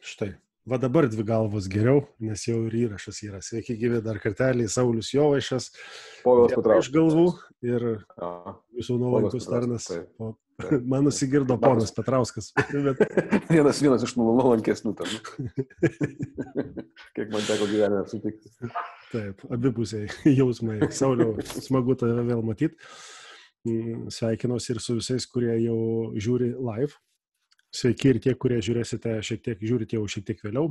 Štai. Va dabar dvi galvos geriau, nes jau ir įrašas yra. Sveiki gyvi dar kartelį, Saulius Jovaišas. Povilas Iš galvų ir Petrauskas. jūsų nuolankus tarnas. Taip. Man nusigirdo ponas Petrauskas. Bet... vienas iš nuolankesnių tarnų. Kiek man teko gyvenime sutikti. Taip, abipusiai jausmai. Sauliau, smagu tave vėl matyti. Sveikinuosi ir su visais, kurie jau žiūri live. Sveiki ir tie, kurie žiūrite jau šiek tiek vėliau.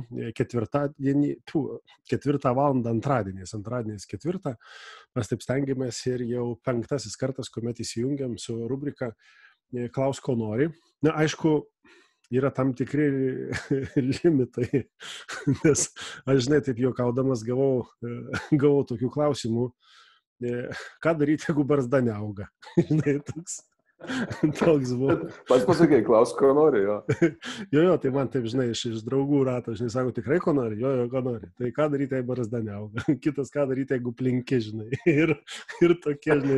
4 valandą antradieniais 4. Mes taip stengiamės ir jau 5. kartas, kuomet įsijungiam su rubrika Klaus, ko nori. Na, aišku, yra tam tikri limitai, nes aš, žinai, taip juokaudamas gavau tokių klausimų. Ką daryti, jeigu barzda neauga? Žinai, toks buvo. Pats pasakei, Klaus, ko nori, jo. Jo, tai man taip, žinai, iš draugų rato, žinai, sako, tikrai ko nori? Jo, ko nori. Tai ką daryti, jeigu barzda neauga? Kitas, ką daryti, jeigu plinki, žinai. Ir tokie, žinai,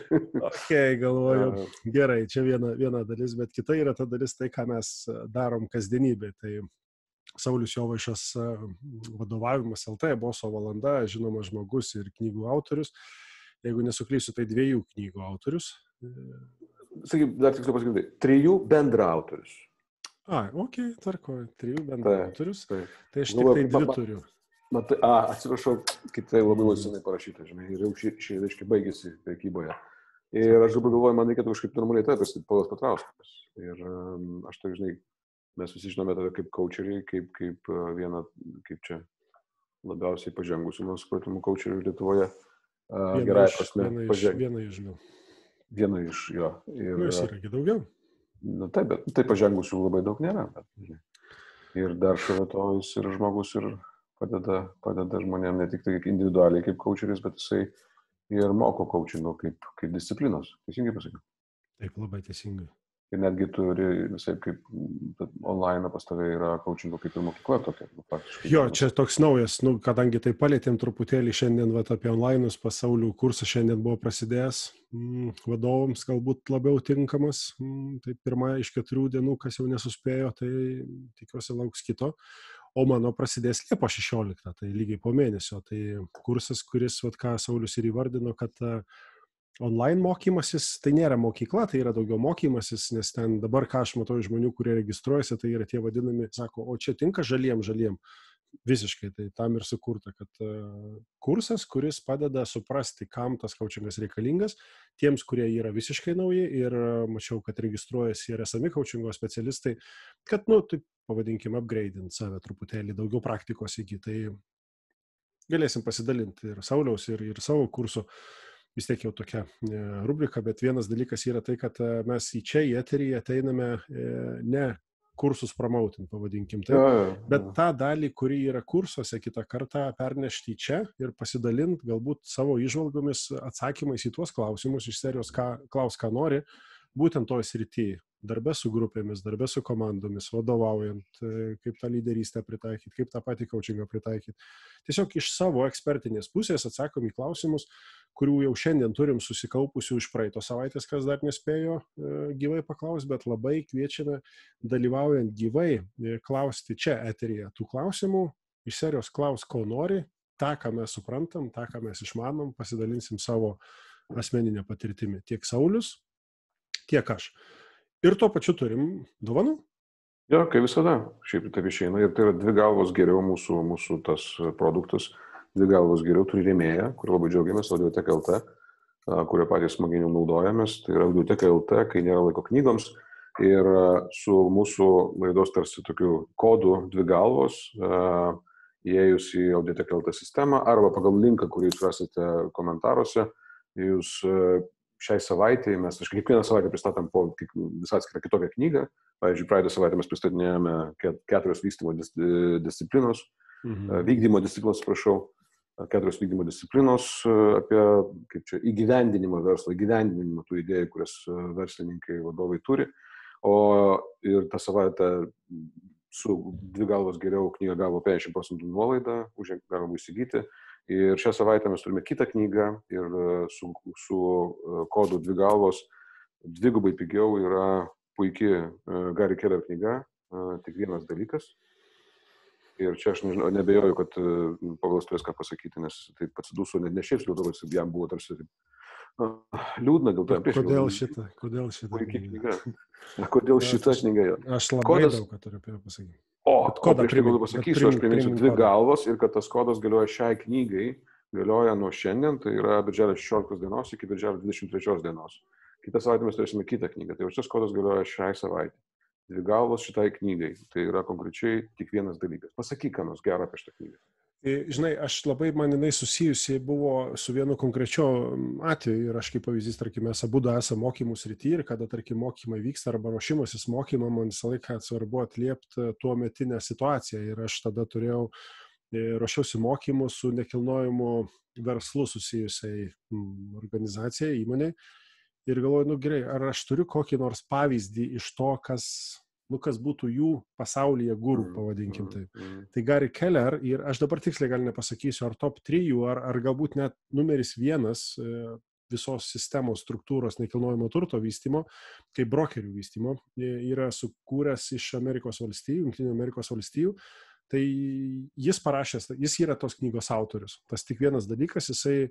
galvoju, gerai, čia viena dalis, bet kita yra ta dalis, tai, ką mes darom kasdienybė. Tai Saulius Jovaišas vadovavimas LT, Boso valanda, žinomas žmogus ir knygų autorius. Jeigu nesuklysiu, tai 2 knygų autorius. Sakyk, dar tiksliau pasakyti, 3 bendraautorius. Tvarko, 3 bendraautorius. Tai aš tik tai 2 turiu. Atsiprašau, kitai labai senai parašyta, žinai, ir jau šį reiškia baigėsi prekyboje. Ir aš dabar galvoju, man reikėtų kažkaip normaliai taip, Povilas Petrauskas. Ir aš tai, žinai, mes visi žinome tave kaip coacheriai, kaip vieną, kaip čia labiausiai pažengusių, man supratimų, coacherių Lietuvoje. Gerai prasme, Viena iš jo. Jis yra daugiau. Taip, bet tai pažengusių labai daug nėra. Ir dar šalia to jis yra žmogus ir padeda žmonėm ne tik tai individualiai kaip coacheris, bet jisai ir moko coachingo kaip disciplinos. Teisingai pasakiau? Taip, labai teisingai. Ir netgi turi visai kaip online pas tave yra coachingo kaip ir mokykla tokia. Jo, čia toks naujas, kadangi tai palėtėm truputėlį šiandien apie online'us, pasaulių kursas šiandien buvo prasidėjęs, vadovams galbūt labiau tinkamas. Tai 1 iš 4 dienų, kas jau nesuspėjo, tai tikiuosi lauks kito. O mano prasidės Liepos 16, tai lygiai po mėnesio. Tai kursas, kuris, ką Saulius ir įvardino, kad online mokymasis, tai nėra mokykla, tai yra daugiau mokymasis, nes ten dabar, ką aš matau žmonių, kurie registruojasi, tai yra tie vadinami, sako, o čia tinka žaliem. Visiškai, tai tam ir sukurta, kad kursas, kuris padeda suprasti, kam tas coachingas reikalingas, tiems, kurie yra visiškai nauji ir mačiau, kad registruojasi ir esami coachingo specialistai, kad, taip pavadinkime, upgrade'int save truputėlį, daugiau praktikos įgyti. Tai galėsim pasidalinti ir Sauliaus, ir savo kursų. Vis tiek jau tokia rubrika, bet vienas dalykas yra tai, kad mes į eterį ateiname ne kursus promoting, pavadinkim taip, bet tą dalį, kuri yra kursuose, kitą kartą pernešti čia ir pasidalinti galbūt savo įžvalgomis, atsakymais į tuos klausimus iš serijos Klaus, ką nori, būtent toj srityje. Darbe su grupėmis, darbe su komandomis, vadovaujant, kaip tą lyderystę pritaikyti, kaip tą patį coachingą pritaikyti. Tiesiog iš savo ekspertinės pusės atsakom į klausimus, kurių jau šiandien turim susikaupusių iš praeitos savaitės, kas dar nespėjo gyvai paklausti, bet labai kviečiame dalyvaujant gyvai klausti čia eteryje tų klausimų iš serijos Klaus, ko nori, tą, ką mes suprantam, tą, ką mes išmanom, pasidalinsim savo asmeninę patirtimį. Tiek Saulius, tiek aš. Ir tuo pačiu turim dovanų. Jo, kaip visada. Šiaip taip išeina. Ir tai yra 2 galvos geriau mūsų tas produktas. 2 galvos geriau turi rėmėją, kur labai džiaugiamės, Audioteka LT, kurio patys smagiai naudojamės. Tai yra Audioteka LT, kai nėra laiko knygoms. Ir su mūsų laidos tarsi tokiu kodu 2 galvos, įėjus į Audioteka LT sistemą arba pagal linką, kurį jūs rasite komentaruose, jūs šiai savaitėje mes kiekvieną savaitę pristatom po visą atskirą kitokią knygą. Pavyzdžiui, praeitą savaitę mes pristatinėjome 4 vystymo disciplinos, vykdymo disciplinos, 4 vykdymo disciplinos apie įgyvendinimą verslo, įgyvendinimą tų idėjų, kurias verslininkai, vadovai turi. Ir tą savaitę su 2 galvos geriau knyga gavo 50% nuolaidą, galima įsigyti. Ir šią savaitę mes turime kitą knygą ir su kodu 2 galvos 2 pigiau yra puikiai Gary Keller knyga, tik vienas dalykas. Ir čia aš nebejoju, kad Povilas turės ką pasakyti, nes taip atsidūsiu, ne šiaip liūdavas, jam buvo tarsi liūdna dėl to. Kodėl šitą? Puikiai knyga. Kodėl šitą knygą? Aš labai daug ką turiu apie ją pasakyti. Prieš tai galiu pasakysiu, aš priminsiu 2 galvos ir kad tas kodas galioja šiai knygai, galioja nuo šiandien, tai yra birželio 16 dienos iki birželio 23 dienos. Kitą savaitę mes turėsime kitą knygą, tai šis kodas galioja šiai savaitę. 2 galvos šitai knygai, tai yra konkrečiai tik vienas dalykas. Pasakyk, ką nors gero apie šitą knygą. Žinai, man jinai susijusi buvo su vienu konkrečiu atveju ir aš kaip pavyzdys, tarkim, mes abu esame mokymų srity ir kada, tarkim, mokymai vyksta arba ruošimasis mokymą, man visą laiką svarbu atliepti tuo metinę situaciją ir aš tada ruošiausi mokymus su nekilnojimu verslu susijusiai organizacijai, įmonei. Ir galvoju, gerai, ar aš turiu kokį nors pavyzdį iš to, kas būtų jų pasaulyje gurų, pavadinkim taip. Tai Gary Keller, ir aš dabar tiksliai gal nepasakysiu, ar top 3, ar galbūt net numeris 1 visos sistemos struktūros nekilnojamo turto vystymo, kaip brokerių vystymo, yra sukūręs iš Jungtinių Amerikos valstijų. Tai jis yra tos knygos autorius. Tas tik vienas dalykas, jisai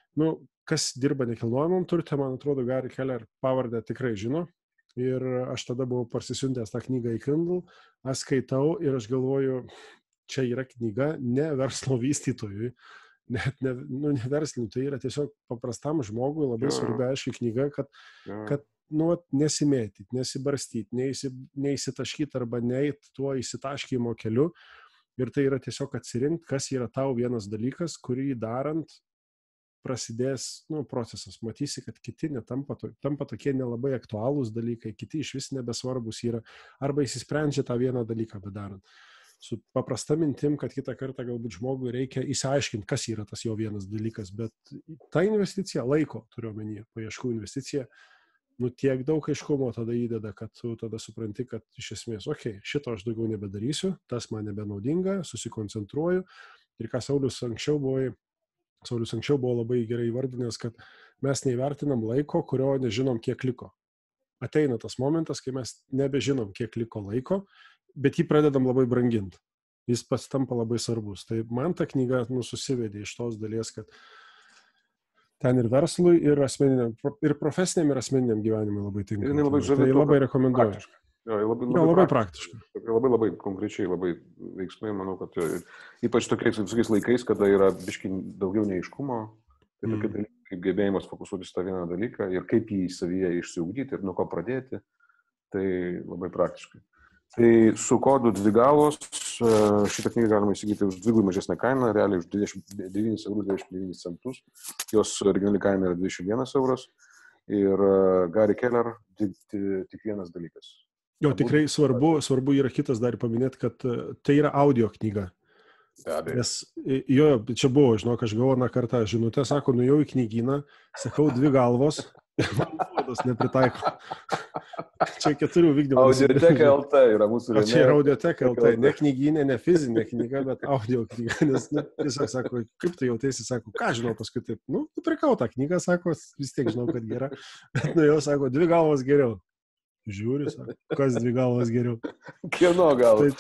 kas dirba nekilnojamam turte, man atrodo, Gary Keller pavardę tikrai žino. Ir aš tada buvau parsisiuntęs tą knygą į Kindle, aš skaitau ir aš galvoju, čia yra knyga ne verslo vystytojui, ne verslininkui, tai yra tiesiog paprastam žmogui labai svarbi aiški knyga, kad nesimėtyti, nesibarstyti, neįsitaškyti arba neįti tuo įsitaškymo keliu. Ir tai yra tiesiog atsirinkti, kas yra tau vienas dalykas, kurį darant prasidės procesas. Matysi, kad kiti tampa tokie nelabai aktualūs dalykai, kiti iš vis nebesvarbus yra, arba įsisprendžia tą vieną dalyką bedarant. Su paprasta mintim, kad kitą kartą galbūt žmogui reikia įsiaiškinti, kas yra tas jo vienas dalykas, bet ta investicija, laiko turiu omenyje, paieškų investicija, tiek daug aiškumo tada įdeda, kad tu tada supranti, kad iš esmės, šito aš daugiau nebedarysiu, tas man nebenaudinga, susikoncentruoju. Ir ką Saulius anksčiau buvo labai gerai įvardinęs, kad mes neįvertinam laiko, kurio nežinom, kiek liko. Ateina tas momentas, kai mes nebežinom, kiek liko laiko, bet jį pradedam labai branginti. Jis pats tampa labai svarbus. Tai man ta knyga susivedė iš tos dalies, kad ten ir verslui, ir asmeniniam, ir profesiniam, ir asmeniniam gyvenimui labai tinka. Tai labai rekomenduoju. Labai praktiškai. Labai konkrečiai, labai veiksmai, manau, kad ypač tokiais laikais, kada yra biškai daugiau neaiškumo, tai tokie dalykai kaip gebėjimas fokusuotis tą vieną dalyką ir kaip jį savyje išsiugdyti ir nuo ko pradėti, tai labai praktiškai. Tai su kodu 2 galvos šitą knygą galima įsigyti už 2 mažesnę kainą, realiai už 29,99 €. Jos originali kaina yra 21 € ir Gary Keller tik vienas dalykas. Jo, tikrai svarbu yra kitas dar paminėti, kad tai yra audio knyga. Nes čia buvo, žinok, aš gavau kartą žinutę, sako, nuėjau į knygyną, sakau 2 galvos, man nuodas nepritaiko. Čia 4 vykdymo. Audioteka LT yra mūsų rėmėjas. Čia yra Audioteka LT, ne knyginė, ne fizinė knyga, bet audio knyga, nes tiesiog sako, kaip tu jautiesi, sako, ką žinau paskui taip, nupirkau tą knygą, sako, vis tiek žinau, kad gera, bet nuėjau, sako, 2 galvos geriau. Žiūri, sako, kas 2 galvos geriau. Kieno galvos?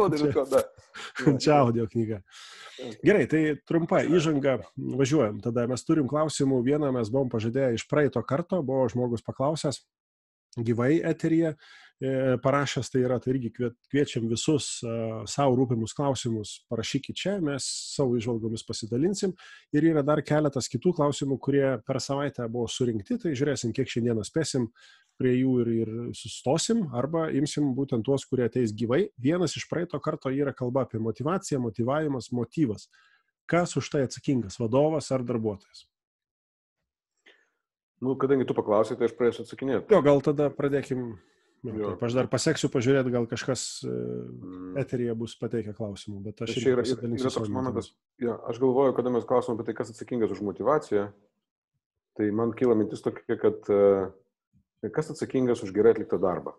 Čia audio knyga. Gerai, tai trumpa įžanga, važiuojam. Tada mes turim klausimų. Vieną mes buvom pažadėję iš praeito karto, buvo žmogus paklausęs gyvai eteryje parašęs, tai yra, tai irgi kviečiam visus savo rūpimus klausimus parašykit čia, mes savo įžvalgomis pasidalinsim. Ir yra dar keletas kitų klausimų, kurie per savaitę buvo surinkti, tai žiūrėsim, kiek šiandieną spėsim prie jų ir sustosim, arba imsim būtent tuos, kurie ateis gyvai. Vienas iš praeito karto yra kalba apie motyvaciją, motyvavimas, motyvas. Kas už tai atsakingas, vadovas ar darbuotojas? Kadangi tu paklausai, tai aš pradėsiu atsakinėti. Jo, gal tada pradėkim. Taip, aš dar paseksiu pažiūrėti, gal kažkas eteryje bus pateikę klausimų, bet aš yra toks momentas. Aš galvoju, kada mes klausom apie tai, kas atsakingas už motyvaciją, tai man kyla mintis tokia, kad kas atsakingas už gerai atliktą darbą.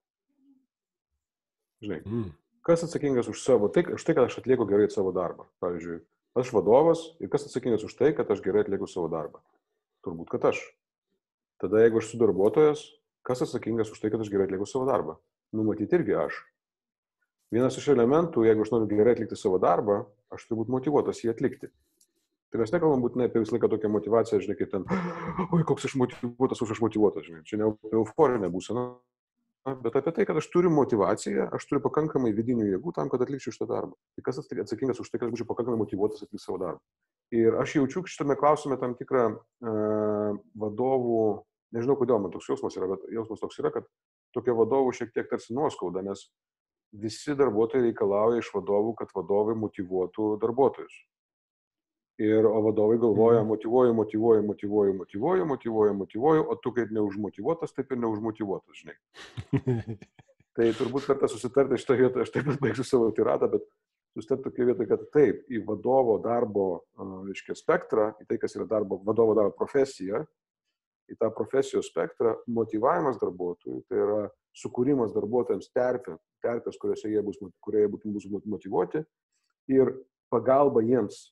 Žinai, kas atsakingas už tai, kad aš atlieku gerai savo darbą. Pavyzdžiui, aš vadovas ir kas atsakingas už tai, kad aš gerai atlieku savo darbą. Turbūt, kad aš. Tada, jeigu aš esu darbuotojas, kas atsakingas už tai, kad aš gerai atlieku savo darbą? Numatyti irgi aš. Vienas iš elementų, jeigu aš noriu gerai atlikti savo darbą, aš turiu būti motyvuotas jį atlikti. Tai mes nekalbam būtinai apie visą laiką tokią motivaciją, žinai, kaip ten, oi, koks aš motyvuotas, žinai, čia ne euforinė būsena, bet apie tai, kad aš turiu motivaciją, aš turiu pakankamai vidinių jėgų tam, kad atlikčiau šitą darbą. Tai kas atsakingas už tai, kad aš būčiau pakankamai motyvuotas atlikti savo darbą. Ir aš jaučiu šitame klausime tam tikrą vadovų, nežinau kodėl man toks jausmas yra, bet jausmas toks yra, kad tokie vadovų šiek tiek tarsi nuoskauda, nes visi darbuotojai reikalauja iš vadovų, kad vadovai motyvuotų darbuotojus. O vadovai galvoja, motyvuoju, o tu kaip neužmotyvuotas, taip ir neužmotyvuotas, žinai. Tai turbūt verta susitarti šitoje vietoje, aš taip pat baigsiu savo tiradą, bet susitarti tokia vietoje, kad taip, į vadovo darbo spektrą, į tai, kas yra vadovo darbo profesija, į tą profesijos spektrą, motyvavimas darbuotojų, tai yra sukūrimas darbuotojams terpės, kurioje jie bus motyvuoti ir pagalba jiems,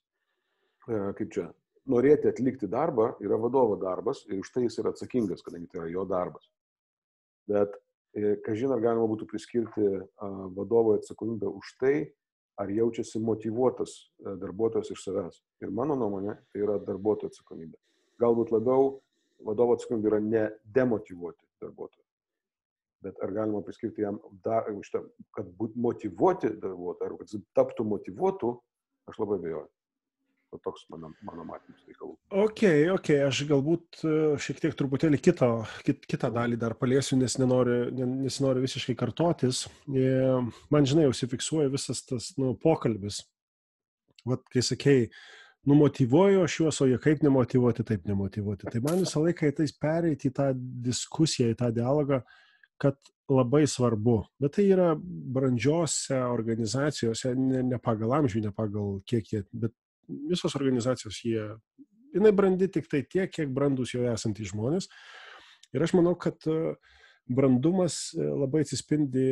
norėti atlikti darbą yra vadovo darbas ir už tai jis yra atsakingas, kadangi tai yra jo darbas. Bet, kažin ar galima būtų priskirti vadovo atsakomybę už tai, ar jaučiasi motyvuotas darbuotojas iš savęs. Ir mano nuomonė, tai yra darbuotojo atsakomybė. Galbūt labiau vadovo atsakomybė yra ne demotyvuoti darbuotoją. Bet ar galima priskirti jam, kad motyvuoti darbuotoją, ar kad taptų motyvuotų, aš labai abejoju. Toks mano matymas reikalų. Ok, aš galbūt šiek tiek truputėlį kitą dalį dar paliesiu, nes nesinori visiškai kartotis. Man, žinai, užsifiksuoja visas tas pokalbis. Vat, kai sakei, motyvuoju aš juos, o jie kaip nemotyvuoti, taip nemotyvuoti. Tai man visą laiką tai pereiti į tą diskusiją, į tą dialogą, kad labai svarbu. Bet tai yra brandžiose organizacijose, ne pagal amžių, ne pagal kiek jie, bet visos organizacijos jinai brandi tik tai tiek, kiek brandus joje esantys žmonės. Ir aš manau, kad brandumas labai atsispindi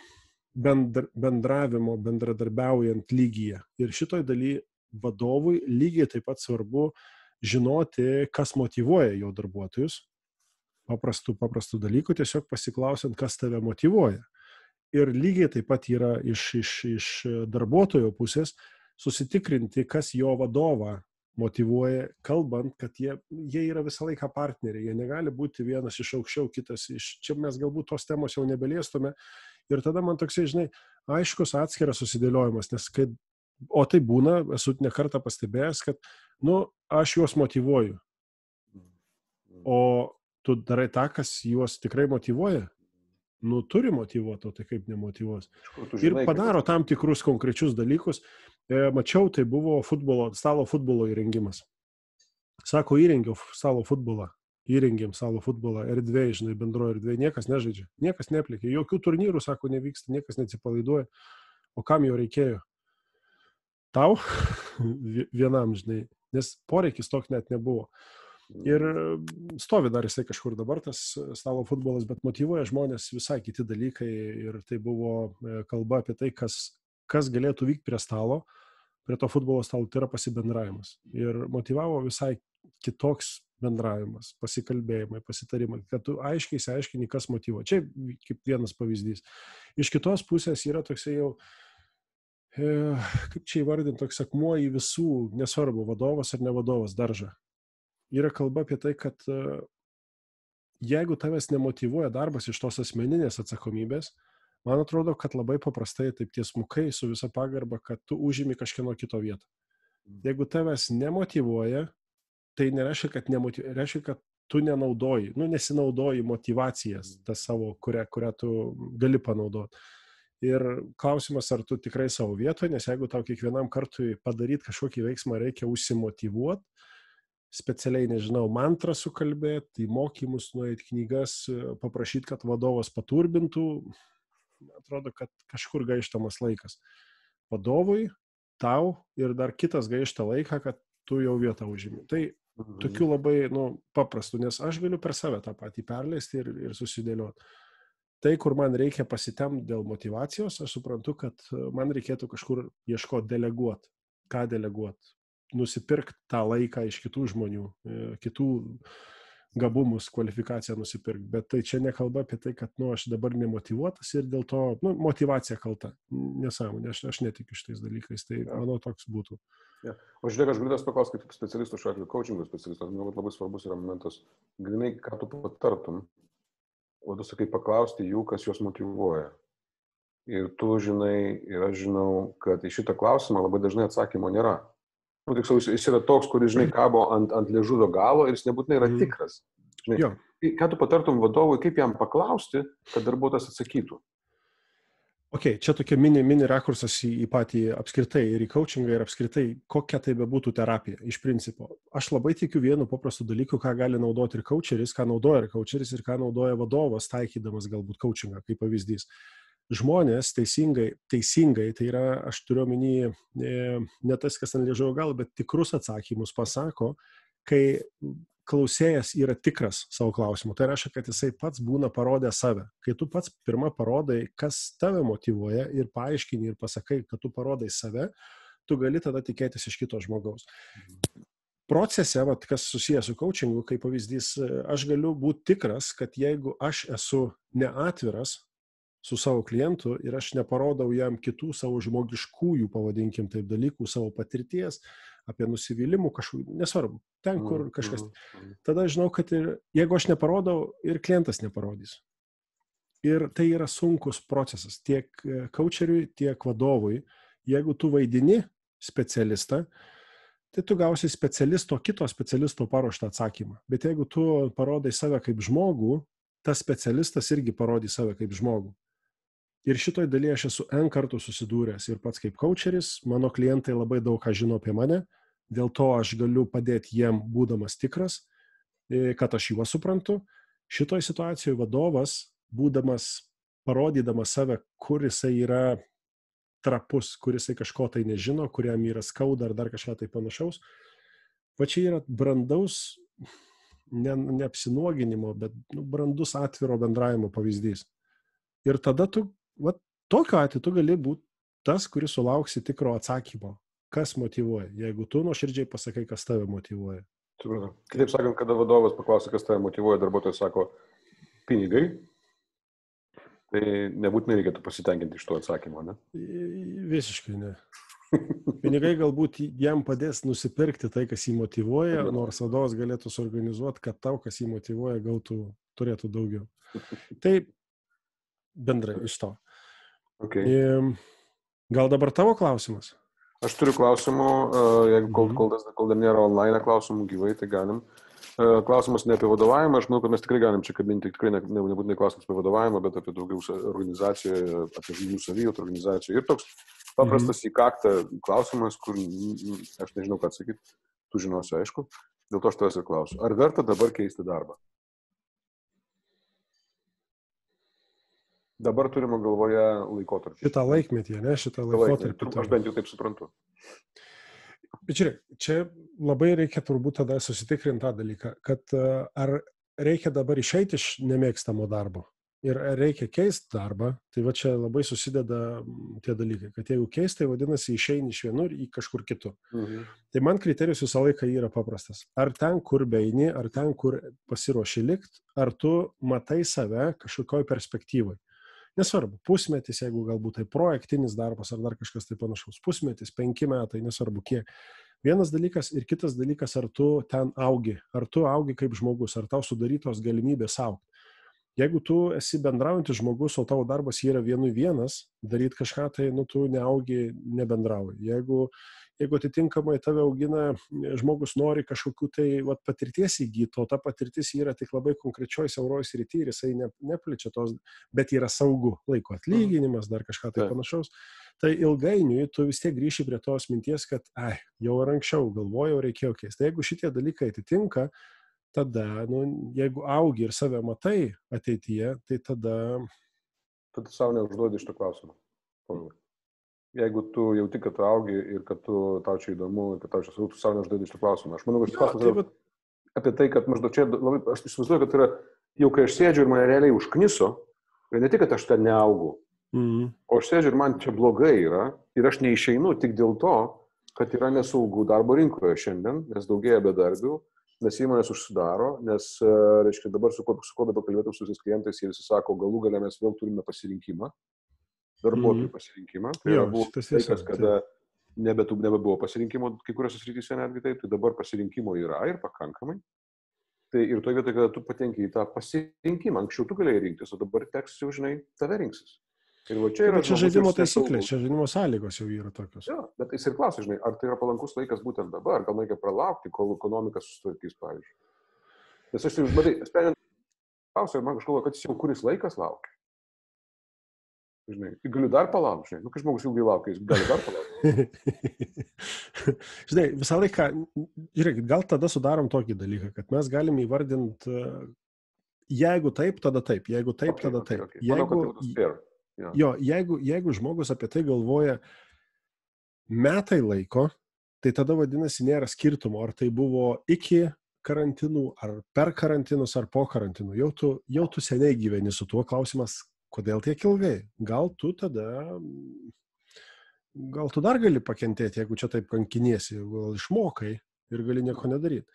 bendravimo, bendradarbiaujant lygyje. Ir šitoj daly vadovui lygiai taip pat svarbu žinoti, kas motyvuoja jo darbuotojus. Paprastų dalykų, tiesiog pasiklausiant, kas tave motyvuoja. Ir lygiai taip pat yra iš darbuotojo pusės susitikrinti, kas jo vadovą motyvuoja, kalbant, kad jie yra visą laiką partneriai, jie negali būti vienas iš aukščiau, kitas iš čia mes galbūt tos temos jau nebeliestume. Ir tada man toksai, žinai, aiškus atskiras susidėliojimas, nes o tai būna, esu ne kartą pastebėjęs, kad, aš juos motyvuoju. O tu darai tą, kas juos tikrai motyvuoja? Turi motyvuoti, o tai kaip nemotyvuos. Ir padaro tam tikrus konkrečius dalykus. Mačiau, tai buvo stalo futbolo įrengimas. Sako, įrengiau stalo futbolą. Įrengėm stalo futbolą erdvėje, žinai, bendroje erdvėje. Niekas nežaidžia, niekas neplėkė. Jokių turnyrų, sako, nevyksta, niekas neatsipalaiduoja. O kam jo reikėjo? Tau? Vienam, žinai. Nes poreikis toks net nebuvo. Ir stovi dar jisai kažkur dabar tas stalo futbolas, bet motyvuoja žmonės visai kiti dalykai ir tai buvo kalba apie tai, kas galėtų vykti prie stalo, prie to futbolo stalo, tai yra pasibendravimas. Ir motyvavo visai kitoks bendravimas, pasikalbėjimai, pasitarimai, kad tu aiškiai išsiaiškini, kas motyvuoja. Čia kaip vienas pavyzdys. Iš kitos pusės yra toksai jau, kaip čia įvardinti, toks akmuo į visų, nesvarbu, vadovas ar ne vadovas, daržą. Yra kalba apie tai, kad jeigu tavęs nemotyvuoja darbas iš tos asmeninės atsakomybės, man atrodo, kad labai paprastai taip tiesmukai su visa pagarba, kad tu užimi kažkieno kito vietą. Jeigu tavęs nemotyvuoja, tai nereiškia, reiškia, kad tu nenaudoji, nesinaudoji motyvacijas, tas savo, kurią tu gali panaudoti. Ir klausimas, ar tu tikrai savo vietoje, nes jeigu tau kiekvienam kartui padaryti kažkokį veiksmą reikia užsimotyvuoti, specialiai, nežinau, mantrą sukalbėti, į mokymus nueiti, knygas, paprašyti, kad vadovas paturbintų, atrodo, kad kažkur gaištamas laikas. Vadovui, tau ir dar kitas gaišta laiką, kad tu jau vietą užimi. Tai tokių labai paprastų, nes aš galiu per save tą patį perleisti ir susidėlioti. Tai, kur man reikia pasitemti dėl motyvacijos, aš suprantu, kad man reikėtų kažkur ieškoti deleguoti. Ką deleguoti? Nusipirkti tą laiką iš kitų žmonių, kitų gabumus, kvalifikaciją nusipirkti, bet tai čia nekalba apie tai, kad, aš dabar nemotyvuotas ir dėl to, motyvacija kalta. Nesąmonė, aš netikiu šitais dalykais, tai manau toks būtų. Ja. O žiūrėk, aš galiu paklausti kaip specialistų, šiuo atveju coachingo specialistas, manau, kad labai svarbus yra momentas, grinai, ką tu patartum, o tu sakai paklausti jų, kas juos motyvuoja. Ir tu žinai, ir aš žinau, kad į šitą klausimą labai dažnai atsakymo nėra. Tiksliau, jis yra toks, kuris, žinai, kabo ant liežuvio galo ir jis nebūtinai yra tikras. Žinai, ką tu patartum vadovui, kaip jam paklausti, kad darbuotojas atsakytų? Čia tokia mini rakursas į patį apskritai ir į coachingą ir apskritai, kokia tai bebūtų terapija iš principo. Aš labai tikiu vienu paprastu dalyku, ką gali naudoti ir coacheris, ką naudoja ir coacheris ir ką naudoja vadovas, taikydamas galbūt coachingą kaip pavyzdys. Žmonės teisingai, tai yra, aš turiu omeny, ne tas, kas ant liežuvio galo, bet tikrus atsakymus pasako, kai klausėjas yra tikras savo klausimu. Tai reiškia, kad jisai pats būna parodę save. Kai tu pats pirmą parodai, kas tave motyvuoja ir paaiškini ir pasakai, kad tu parodai save, tu gali tada tikėtis iš kito žmogaus. Procese, kas susijęs su coachingu, kaip pavyzdys, aš galiu būti tikras, kad jeigu aš esu neatviras su savo klientu ir aš neparodau jam kitų savo žmogiškųjų, pavadinkim taip, dalykų, savo patirties, apie nusivylimų kažkokį, nesvarbu, ten, kur kažkas. Tada žinau, kad ir jeigu aš neparodau, ir klientas neparodys. Ir tai yra sunkus procesas tiek coacheriui, tiek vadovui. Jeigu tu vaidini specialistą, tai tu gausi kito specialisto paruoštą atsakymą. Bet jeigu tu parodai save kaip žmogų, tas specialistas irgi parodys save kaip žmogų. Ir šitoj dalyje aš esu N kartų susidūręs ir pats kaip coacheris, mano klientai labai daug ką žino apie mane, dėl to aš galiu padėti jiem būdamas tikras, kad aš juos suprantu. Šitoj situacijoje vadovas, parodydamas save, kur jisai yra trapus, kur jisai kažko tai nežino, kuriam yra skauda ar dar kažką tai panašaus, va čia yra brandaus, neapsinuoginimo, bet brandus atviro bendravimo pavyzdys. Ir tada tu, tokiu atveju tu gali būti tas, kuris sulauksi tikro atsakymo, kas motyvuoja, jeigu tu nuoširdžiai pasakai, kas tave motyvuoja. Supratau. Kitaip sakant, kada vadovas paklausia, kas tave motyvuoja, darbuotojas sako pinigai, tai nebūtinai reikėtų pasitenkinti iš to atsakymo, ne? Visiškai ne. Pinigai galbūt jam padės nusipirkti tai, kas jį motyvuoja, nors vadovas galėtų suorganizuoti, kad tau, kas jį motyvuoja, turėtų daugiau. Tai bendrai iš to. Okay. Gal dabar tavo klausimas? Aš turiu klausimų, jeigu kol dar nėra online klausimų gyvai, tai galim. Klausimas ne apie vadovavimą, aš manau, kad mes tikrai galim čia kabinti, tikrai nebūtinai klausimas apie vadovavimą, bet apie daugiau organizaciją, apie žinių savijautą organizaciją. Ir toks paprastas į kaktą klausimas, kur aš nežinau, ką atsakyti, tu žinosi, aišku, dėl to aš tavęs ir klausiu. Ar verta dabar keisti darbą? Dabar turime galvoje laikotarpį. Šitą laikmetį, ne? Šitą laikotarpį. Aš bent jau taip suprantu. Bet žiūrėk, čia labai reikia turbūt tada susitikrinti tą dalyką, kad ar reikia dabar išeiti iš nemėgstamo darbo ir ar reikia keisti darbą, tai va čia labai susideda tie dalykai, kad jeigu keisti, tai vadinasi išeini iš vienur į kažkur kitur. Tai man kriterijus visą laiką yra paprastas. Ar ten, kur beini, ar ten, kur pasiruoši likt, ar tu matai save kažkokioj perspektyvai. Nesvarbu, pusmetis, jeigu galbūt tai projektinis darbas ar dar kažkas tai panašaus. Pusmetis, 5 metai, nesvarbu kiek. Vienas dalykas ir kitas dalykas, ar tu ten augi, ar tu augi kaip žmogus, ar tau sudarytos galimybės augti. Jeigu tu esi bendraujantis žmogus, o tavo darbas yra vienas, daryti kažką, tai tu neaugi, nebendrauji. Jeigu atitinkamai tave augina, žmogus nori kažkokių tai patirties įgyti, o ta patirtis yra tik labai konkrečioj siauroj srity ir jisai neplečia tos, bet yra saugu, laiko atlyginimas, dar kažką tai panašaus, tai ilgainiui tu vis tiek grįši prie tos minties, kad jau ir anksčiau galvojau, reikėjo keisti. Tai jeigu šitie dalykai atitinka, tada, jeigu augi ir save matai ateityje, tai tada... Tu savo neužduodi šitą klausimą. Jeigu tu jauti, kad tu augi ir kad tau čia įdomu, kad tau čia svarbu, tu savo neužduodi šitą klausimą. Aš manau, kad šitą klausimą yra apie tai, kad maždaug čia labai... Aš įsivaizduoju, kad yra, jau kai aš sėdžiu ir mane realiai užkniso, tai ne tik, kad aš ten neaugu, o aš sėdžiu ir man čia blogai yra ir aš neišeinu tik dėl to, kad yra nesaugu darbo rinkoje šiandien, nes daugėja bedarbių, nes įmonės užsidaro, nes, reiškia, dabar su ko dabar kalbėtum su visais klientais, jie visi sako, galų galę mes vėl turime pasirinkimą, darbuotojų pasirinkimą. Tai yra buvo laikas, kada nebebuvo pasirinkimo, kai kuriuose srityse netgi taip, tai dabar pasirinkimo yra ir pakankamai. Tai ir toje vietoje, kada tu patenki į tą pasirinkimą, anksčiau tu galėjai rinktis, o dabar teks jau, žinai, tave rinksis. Ir va čia yra... Čia žaidimo taisyklės, čia žaidimo sąlygos jau yra tokios. Jo, bet jis ir klausia, žinai, ar tai yra palankus laikas būtent dabar, gal reikia pralaukti, kol ekonomika susitvarkys, pavyzdžiui. Nes aš tai, matai, sprendžiant klausia, man kažkaip, kad jis jau kuris laikas laukia. Žinai, galiu dar palaukti, žinai, kai žmogus ilgai laukia, jis gali dar palaukti. Žinai, visą laiką, žiūrėkit, gal tada sudarom tokį dalyką, kad mes galim įvardinti, jeigu taip, tada taip, jeigu taip, tada taip. Okay. Manau, Jeigu žmogus apie tai galvoja metai laiko, tai tada vadinasi nėra skirtumo, ar tai buvo iki karantinų, ar per karantinus, ar po karantinų. Jau tu seniai gyveni su tuo, klausimas, kodėl tiek ilgai? Gal tu dar gali pakentėti, jeigu čia taip kankiniesi, gal išmokai ir gali nieko nedaryti.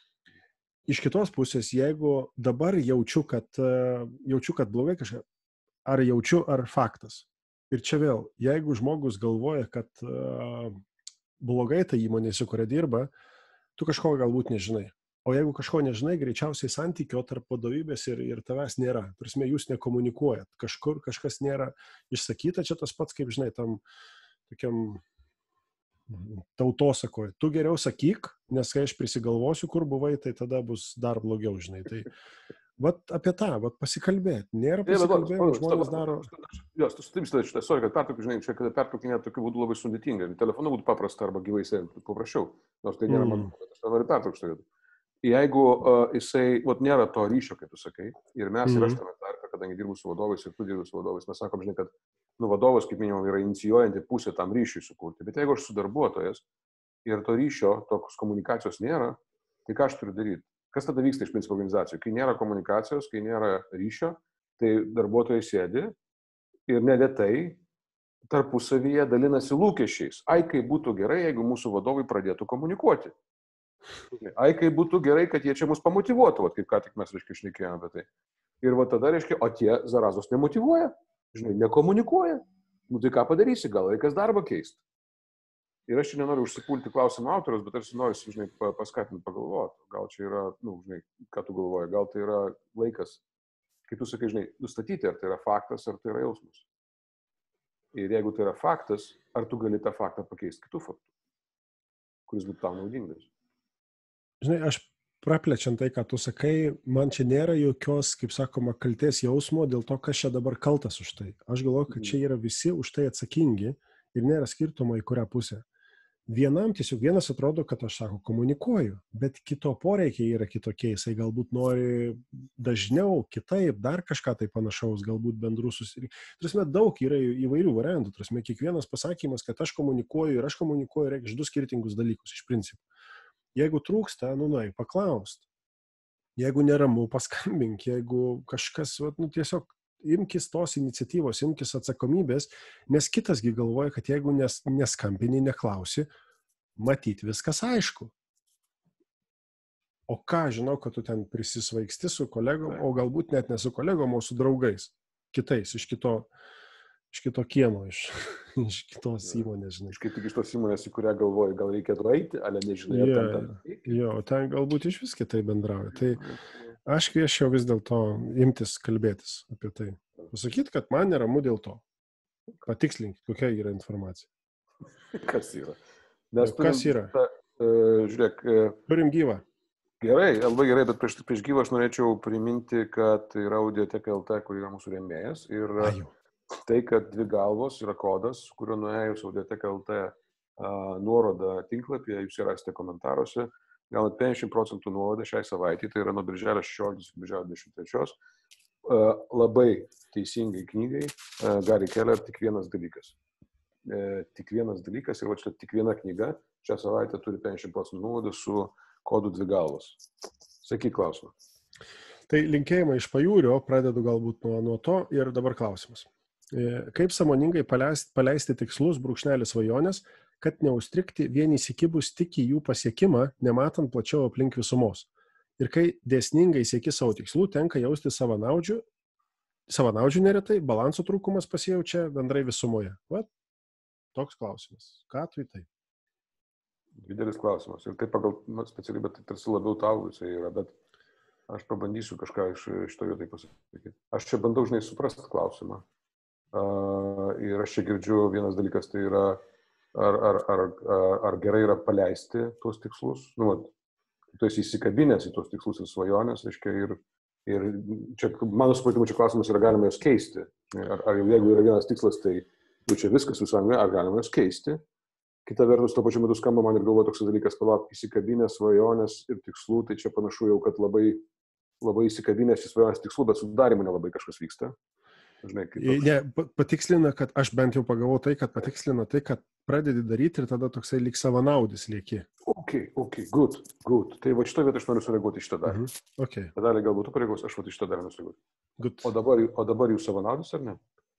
Iš kitos pusės, jeigu dabar jaučiu, kad blogai kažką, ar jaučiu, ar faktas. Ir čia vėl, jeigu žmogus galvoja, kad blogai ta įmonė, su kuria dirba, tu kažko galbūt nežinai. O jeigu kažko nežinai, greičiausiai santykio tarp vadovybės ir tavęs nėra. Prasme, jūs nekomunikuojat. Kažkur kažkas nėra išsakyta, čia tas pats, kaip, žinai, tam tokiam tautosakoje. Tu geriau sakyk, nes kai aš prisigalvosiu, kur buvai, tai tada bus dar blogiau, žinai. Tai vat apie tą, vat pasikalbėti. Nėra pasikalbėjimo, žmonės daro... Jos, tu sutims šitą, kad pertraukinė, žinai, čia kada pertraukinė tokiu būdu labai sudėtinga. Telefonu būtų paprasta arba gyvai sėdint, paprasčiau. Nors tai nėra man, bet aš noriu pertraukti. Jeigu jisai, nėra to ryšio, kaip tu sakai, ir mes ir aš tame tarpe, kadangi dirbu su vadovais ir tu dirbi su vadovais, mes sakom, žinai, kad vadovas, kaip minėjau, yra inicijuojanti pusė tam ryšiui sukurti. Bet jeigu aš su darbuotojas ir to ryšio, tokios komunikacijos nėra, tai ką aš turiu daryti? Kas tada vyksta iš principo organizacijų? Kai nėra komunikacijos, kai nėra ryšio, tai darbuotojai sėdi ir neretai tarpusavyje dalinasi lūkesčiais. Ai, kaip būtų gerai, jeigu mūsų vadovai pradėtų komunikuoti. Ai, kaip būtų gerai, kad jie čia mus pamotyvuotų, kaip ką tik mes, reiškia, šnekėjome apie tai. Ir tada, reiškia, o tie zarazos nemotyvuoja, žinai, nekomunikuoja. Nu tai ką padarysi, gal reikės darbą keisti. Ir aš čia nenoriu užsipulti klausimą autorius, bet aš noriu, žinai, paskatinti pagalvoti. Gal čia yra, žinai, ką tu galvoji, gal tai yra laikas, kaip tu sakai, žinai, nustatyti, ar tai yra faktas, ar tai yra jausmas. Ir jeigu tai yra faktas, ar tu gali tą faktą pakeisti kitų faktų, kuris būtų tau naudingas. Žinai, aš praplečiant tai, ką tu sakai, man čia nėra jokios, kaip sakoma, kaltės jausmo dėl to, kas čia dabar kaltas už tai. Aš galvoju, kad čia yra visi už tai atsakingi ir nėra skirtumo į kurią pusę. Vienas atrodo, kad aš komunikuoju, bet kito poreikiai yra kitokie. Jisai galbūt nori dažniau, kitaip, dar kažką tai panašaus, galbūt bendrų susirinkimų. Trasme, daug yra įvairių variantų. Trasme, kiekvienas pasakymas, kad aš komunikuoju ir aš komunikuoju, reikš du skirtingus dalykus iš principo. Jeigu trūksta, nueik paklaust. Jeigu neramu, paskambink. Jeigu kažkas, tiesiog imkis tos iniciatyvos, imkis atsakomybės, nes kitasgi galvoja, kad jeigu neskambini, neklausi, matyt viskas aišku. O ką žinau, kad tu ten prisisvaigsti su kolegom, o galbūt net ne su kolegom, o su draugais. Kitais, iš kito kiemo, iš kitos įmonės, žinai. Iš tos įmonės, į kurią galvoji, gal reikėtų eiti, ale nežinai. Jo, ten galbūt iš vis kitai bendrauja. Tai aš kvieščiau vis dėlto imtis kalbėtis apie tai. Pasakyti, kad man neramu dėl to. Patikslinkit, kokia yra informacija. Kas yra? Kas yra? Žiūrėk. Turim gyvą. Gerai, labai gerai, bet prieš gyvą aš norėčiau priminti, kad yra Audioteka LT, kur yra mūsų rėmėjas. Ir tai, kad Dvi galvos yra kodas, kuriuo nuėjus Audioteka LT nuorodą tinklapyje, jūs rasite komentaruose, gaunat 50% nuolaidą šiai savaitį, tai yra nuo birželio 16 iki birželio 23. Labai teisingai knygai Gary Keller tik vienas dalykas. Tik vienas dalykas ir va čia tik viena knyga šią savaitę turi 50% nuolaidą su kodu Dvi galvos. Sakyk klausimą. Tai linkėjimai iš pajūrio, pradedu galbūt nuo to ir dabar klausimas. Kaip sąmoningai paleisti tikslus svajonės, kad neužstrigti vien įsikibus tik į jų pasiekimą, nematant plačiau aplink visumos. Ir kai dėsningai sieki savo tikslų, tenka jausti savanaudžių neretai, balanso trūkumas pasijaučia bendrai visumoje. Va, toks klausimas. Ką tu į tai? Didelis klausimas. Ir tai pagal specialybę tai tarsi labiau tau jisai yra, bet aš pabandysiu kažką iš to vietai pasakyti. Aš čia bandau, žinai, suprasti klausimą. Ir aš čia girdžiu, vienas dalykas tai yra, ar gerai yra paleisti tuos tikslus. Nu, tu esi įsikabinęs į tuos tikslus ir svajonės, reiškia, ir čia, mano supratimu, čia klausimas yra, galima juos keisti. Ar jeigu yra vienas tikslas, tai čia viskas visame, ar galima juos keisti. Kita vertus, to pačiu metu skamba man ir galvoja toks dalykas, palauk, įsikabinės svajonės ir tikslų, tai čia panašu jau, kad labai įsikabinės į svajonės tikslų, bet su darimu nelabai kažkas vyksta. Žinai, patikslina, kad aš bent jau pagalvojau tai, kad patikslina tai, kad pradedi daryti ir tada toksai lyg savanaudis lieki. Ok, good. Tai va šitą vietą aš noriu sureaguoti iš tą dalį. Okay. Ta dalį galbūt tu pareigos, aš va iš tą dalį noriu sureaguoti. Good. O dabar jūs savanaudis ar ne?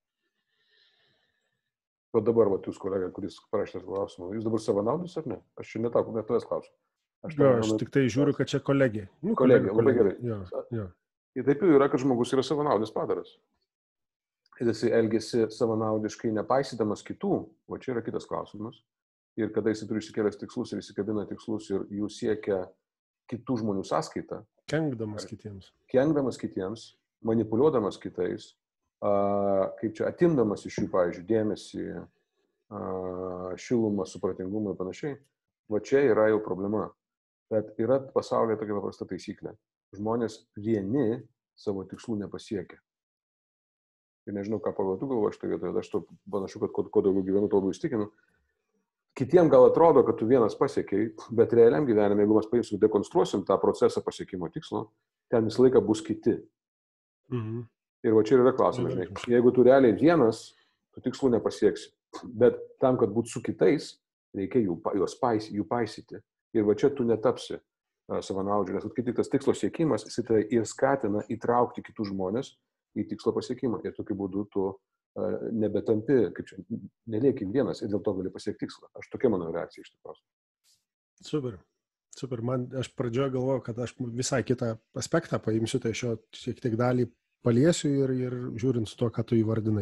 O dabar, va, jūs kolega, kuris parašė klausimą, jūs dabar savanaudis ar ne? Aš čia netavęs klausiu. Aš tik tai žiūriu, kad čia kolegė. Kolegė, labai gerai. Jo. Ir taip jau yra, kad žmogus yra savanaudis padaras. Ir jisai elgėsi savanaudiškai nepaisydamas kitų, o čia yra kitas klausimas. Ir kada jisai turi išsikėlęs tikslus ir įsikabina tikslus ir jų siekia kitų žmonių sąskaitą. Kenkdamas kitiems, manipuliuodamas kitais, kaip čia atimdamas iš jų, pavyzdžiui, dėmesį, šilumą, supratingumą ir panašiai. Va čia yra jau problema. Bet yra pasaulyje tokia paprasta taisyklė. Žmonės vieni savo tikslų nepasiekia. Ir nežinau, ką Pavel tu galvoji šitoje vietoje, aš to panašu, kad kuo daugiau gyvenu, tuo labiau įstikinu. Kitiem gal atrodo, kad tu vienas pasiekiai, bet realiam gyvenime, jeigu mes paimsim, dekonstruosim tą procesą pasiekimo tikslo, ten visą laiką bus kiti. Mhm. Ir va čia yra klausimas, žinai, jeigu tu realiai vienas, tu tikslų nepasieksi. Bet tam, kad būtų su kitais, reikia jų paisyti. Ir va čia tu netapsi savanaudžiu, nes kaip tik tas tikslo siekimas, jis tai ir skatina įtraukti kitus žmonės į tikslo pasiekimą. Ir tokiu būdu tu nebetampi, kaip čia, nelieki vienas ir dėl to gali pasiekti tikslą. Tokia mano reakcija iš tikrųjų. Super. Aš pradžioje galvoju, kad aš visai kitą aspektą paimsiu, tai aš jo šiek tiek dalį paliesiu ir žiūrint su to, ką tu įvardinai.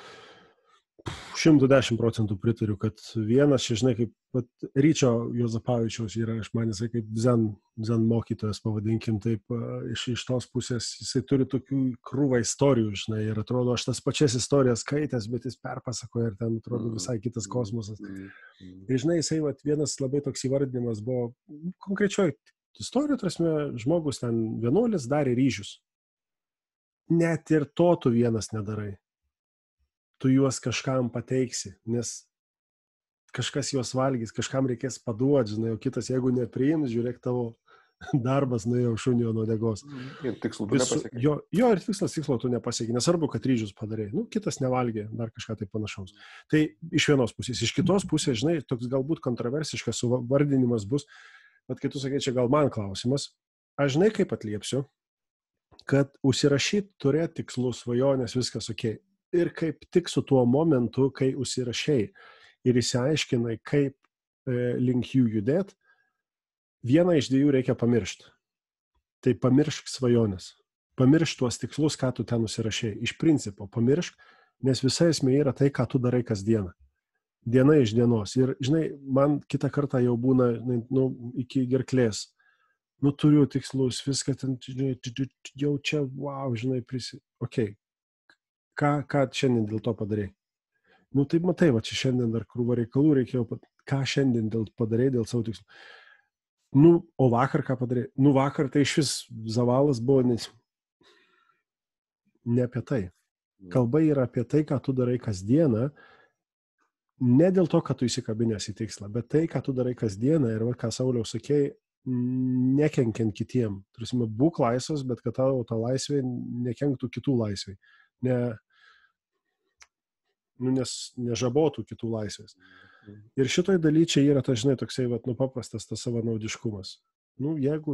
110% pritariu, kad vienas, žinai, kaip Ryčio Juozapavičiaus yra, aš man jisai kaip zen mokytojas, pavadinkim taip, iš tos pusės, jisai turi tokių krūvą istorijų, žinai, ir atrodo, aš tas pačias istorijas skaitęs, bet jis perpasakoja ir ten atrodo visai kitas kosmosas. Ir žinai, jisai vienas labai toks įvardinimas buvo, konkrečioj istorijų, prasme, žmogus ten vienuolis darė ryžius. Net ir to tu vienas nedarai. Tu juos kažkam pateiksi, nes kažkas juos valgys, kažkam reikės paduoti, žinai, o kitas, jeigu nepriims, žiūrėk, tavo darbas nuėjo šunio nuo degos. Ir tikslų tu nepasiekė. Jo, ir tikslo tu nepasiekė, nesvarbu, kad ryžius padarė. Kitas nevalgė, dar kažką tai panašaus. Tai iš vienos pusės. Iš kitos pusės, žinai, toks galbūt kontroversiškas suvardinimas bus, bet kai tu sakai, čia gal man klausimas, aš žinai, kaip atliepsiu, kad užsirašyti, turėti tikslus, svajonės, viskas ok. Ir kaip tik su tuo momentu, kai užsirašai ir įsiaiškinai, kaip link jų judėt, vieną iš dviejų reikia pamiršti. Tai pamiršk svajonės. Pamiršk tuos tikslus, ką tu ten užsirašai. Iš principo pamiršk, nes visa esmė yra tai, ką tu darai kasdieną. Diena iš dienos. Ir, žinai, man kitą kartą jau būna iki gerklės. Turiu tikslus, viską ten, žinai, jau čia, wow, žinai, okei. Ką šiandien dėl to padarai? Tai matai, va čia šiandien dar krūva reikalų reikėjo, ką šiandien padarai dėl savo tikslų. O vakar ką padarai? Vakar tai iš vis zavalas buvo, nes ne apie tai. Kalba yra apie tai, ką tu darai kasdieną, ne dėl to, kad tu įsikabinės į tikslą, bet tai, ką tu darai kasdieną ir ką Sauliau sakei, nekenkiant kitiem. Turėsime, būk laisvas, bet kad tavo ta laisvė nekenktų kitų laisvai. Nes nežabotų kitų laisvės. Ir šitoj daly čia yra, žinai, toksai, paprastas tas savanaudiškumas. Jeigu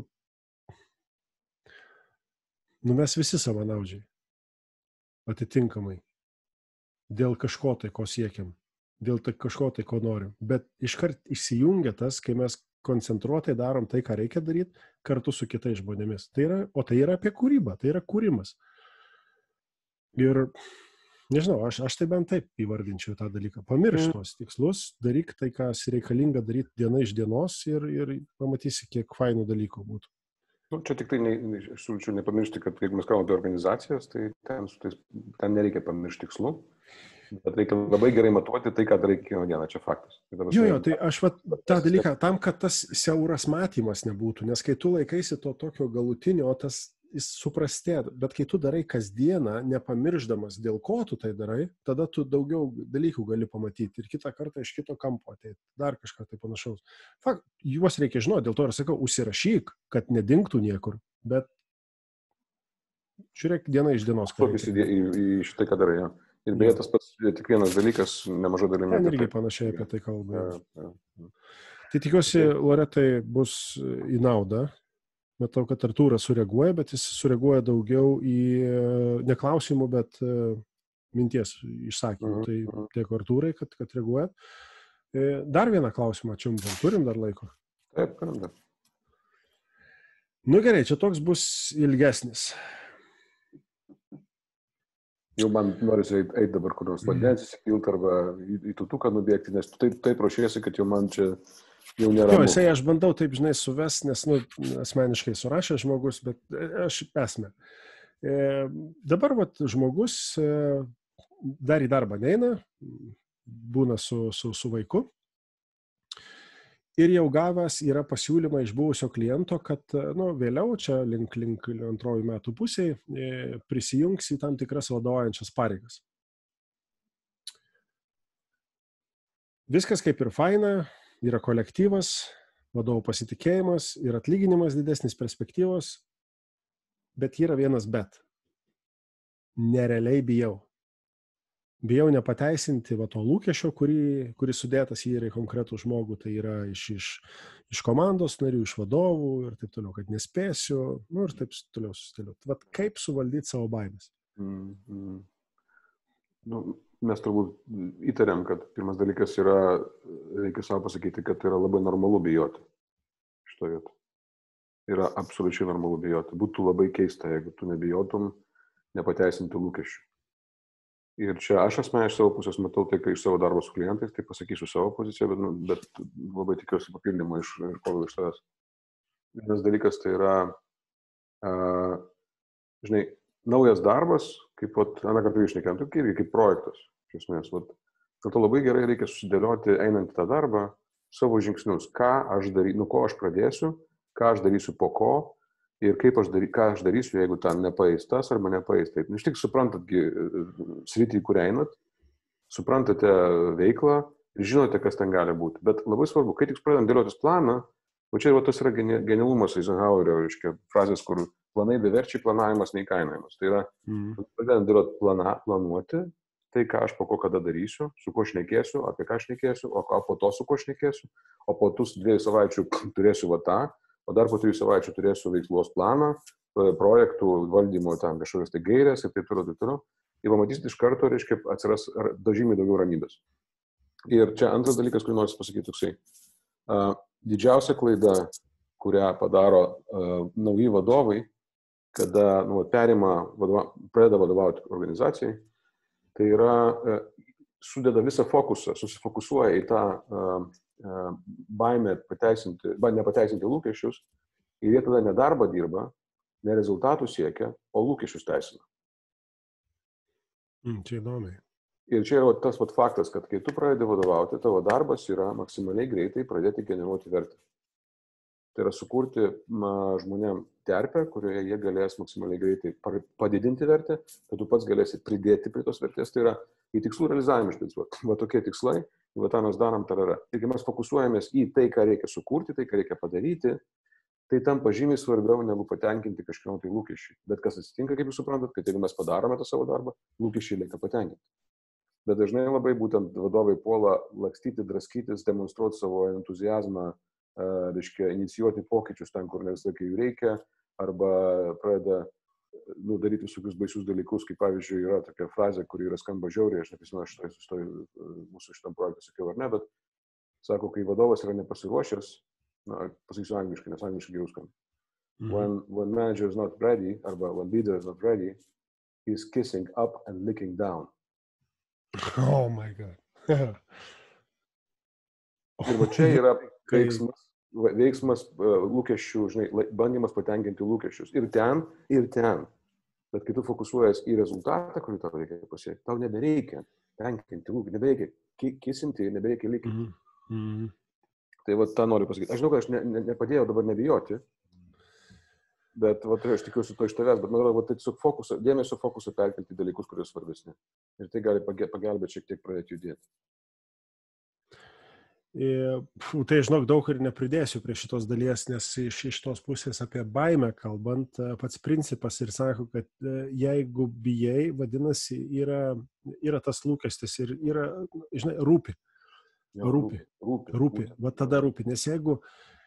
mes visi savanaudžiai, atitinkamai, dėl kažko tai, ko siekiam, dėl kažko tai, ko norim. Bet iškart įsijungia tas, kai mes koncentruotai darom tai, ką reikia daryti, kartu su kitais žmonėmis. O tai yra apie kūrybą, tai yra kūrimas. Ir nežinau, aš tai bent taip įvardinčiau tą dalyką. Pamiršk tos tikslus, daryk tai, kas reikalinga daryti diena iš dienos ir pamatysi, kiek fainų dalykų būtų. Nu, čia tik tai, aš siūlyčiau nepamiršti, kad jeigu mes kalbame apie organizacijas, tai ten nereikia pamiršti tikslų, bet reikia labai gerai matuoti tai, ką darai kiekvieną dieną, čia faktas. Jo, tai aš tą dalyką, tam, kad tas siauras matymas nebūtų, nes kai tu laikaisi to tokio galutinio, tas jis suprastėtų, bet kai tu darai kasdieną, nepamirždamas, dėl ko tu tai darai, tada tu daugiau dalykų gali pamatyti ir kitą kartą iš kito kampo ateiti, dar kažką tai panašaus. Juos reikia žinoti, dėl to ir sakau, užsirašyk, kad nedingtų niekur, bet žiūrėk diena iš dienos. Fokus į šitai, ką darai, ja. Ir beje, tas pats tik vienas dalykas, nemažai dalimi. Ten irgi panašiai apie tai kalba. Tai tikiuosi, Loretai bus į naudą. Matau, kad Artūras sureaguoja, bet jis sureaguoja daugiau į neklausimų, bet minties išsakymų. Tai tiek Artūrai, kad reaguojat. Dar vieną klausimą čiumpam. Turim dar laiko? Taip, turim dar. Nu gerai, čia toks bus ilgesnis. Jau man norisi eiti dabar kur nors vandens įsipilt arba į tutuką nubėgti, nes tu taip ruošiesi, kad jau man čia jau nėra. Jo, jisai aš bandau taip, žinai, suvest, nes, asmeniškai surašė žmogus, bet aš esmę. Dabar, žmogus dar į darbą neina, būna su vaiku ir jau gavęs yra pasiūlymą iš buvusio kliento, kad, vėliau čia link antrojų metų pusėje prisijungs į tam tikras vadovaujančias pareigas. Viskas kaip ir faina. Yra kolektyvas, vadovų pasitikėjimas ir atlyginimas didesnis perspektyvos, bet yra vienas bet. Nerealiai bijau. Bijau nepateisinti to lūkesčio, kuris sudėtas į konkretų žmogų, tai yra iš komandos narių, iš vadovų ir taip toliau, kad nespėsiu, ir taip toliau susitėliau. Kaip suvaldyti savo baimės? Mes turbūt įtariam, kad pirmas dalykas yra, reikia savo pasakyti, kad yra labai normalu bijoti šito vieto. Yra absoliučiai normalu bijoti. Būtų labai keista, jeigu tu nebijotum nepateisinti lūkesčių. Ir čia aš asmeniškai iš savo pusės matau tai, kai iš savo darbo su klientais, tai pasakysiu savo poziciją, bet labai tikiuosi papildymą iš tavęs. Vienas dalykas tai yra, naujas darbas, kaip aną kartą išnekėjom, tai irgi kaip projektas. Iš esmės, dėl to labai gerai reikia susidėlioti, einant į tą darbą, savo žingsnius, nuo ko aš pradėsiu, ką aš darysiu po ko ir ką aš darysiu, jeigu ten nepaeis tas arba nepaeis taip. Iš tik suprantat sritį, kur einat, suprantate veiklą ir žinote, kas ten gali būti. Bet labai svarbu, kai tik pradedam dėliotis planą, o čia tas yra genialumas Eizenhauerio, frazės, kur planai beverčiai, planavimas neįkainojamas. Tai yra, pradedam dėlioti planuoti, tai ką aš po ko kada darysiu, su kuo šnekėsiu, apie ką šnekėsiu, o po to su kuo šnekėsiu, o po tų 2 savaičių turėsiu tą, o dar po 3 savaičių turėsiu veiklos planą, projektų valdymo tam kažkokios tai gairės ir taip toliau. Ir pamatysit iš karto, atsiras žymiai daugiau ramybės. Ir čia antras dalykas, kurį noriu pasakyti toksai. Didžiausia klaida, kurią padaro nauji vadovai, kada pradeda vadovauti organizacijai, tai yra sudeda visą fokusą, susifokusuoja į tą baimę nepateisinti lūkesčius ir jie tada ne darbą dirba, ne rezultatų siekia, o lūkesčius teisina. Čia įdomiai. Ir čia yra tas faktas, kad kai tu pradedi vadovauti, tavo darbas yra maksimaliai greitai pradėti generuoti vertę. Tai yra sukurti žmonėm terpę, kurioje jie galės maksimaliai greitai padidinti vertę, kad tu pats galėsi pridėti prie tos vertės. Tai yra į tikslų realizavimą iš principo. Tokie tikslai, tą mes darom, tarara. Ir kai mes fokusuojamės į tai, ką reikia sukurti, tai, ką reikia padaryti, tai tampa žymiai svarbiau negu patenkinti kažkieno tai lūkesčiai. Bet kas atsitinka, kaip jūs suprantat, kad jeigu mes padarome tą savo darbą, lūkesčiai lieka patenkinti. Bet dažnai labai būtent vadovai puola lakstyti, draskytis, demonstruoti savo entuziazmą, inicijuoti pokyčius ten, kur ne visą laiką jų reikia, arba pradeda daryti visokius baisius dalykus, kaip pavyzdžiui yra tokia frazė, kuri yra skamba žiauriai, aš neprisimenu, mūsų šitam projektui sakiau ar ne, bet sako, kai vadovas yra nepasiruošęs, pasakysiu angliškai, nes angliškai geriau skamba. When manager is not ready, arba when leader is not ready, he's kissing up and licking down. Oh my God. Ir va čia yra veiksmas lūkesčių, žinai, bandymas patenkinti lūkesčius. Ir ten. Bet kai tu fokusuojas į rezultatą, kurį tau reikia pasiekti, tau nebereikia tenkinti lūkesčių, nebereikia kisinti, nebereikia likinti. Tai va tą noriu pasakyti. Aš žinau, kad aš nepadėjau dabar nebijoti, bet va, aš tikiuosi to iš tavęs, bet man atrodo, tai tiesiog dėmesio fokusą perkelti dalykus, kurie svarbesni. Ir tai gali pagelbėti šiek tiek pradėti judėti. Tai žinok, daug ir nepridėsiu prie šitos dalies, nes iš tos pusės apie baimę kalbant, pats principas ir sako, kad jeigu bijai, vadinasi, yra tas lūkestis ir yra, žinai, rūpi. Va tada rūpi, nes jeigu,